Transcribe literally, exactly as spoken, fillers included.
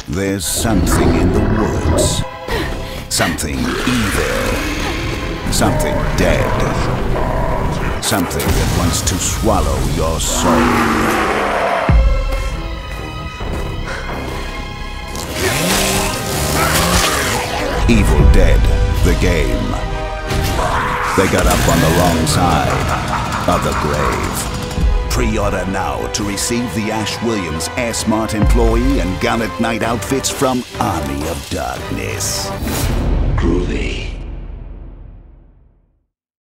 There's something in the woods. Something evil. Something dead. Something that wants to swallow your soul. Evil Dead, the game. They got up on the wrong side of the grave. Pre-order now to receive the Ash Williams Air Smart employee and Gallant Knight outfits from Army of Darkness. Groovy.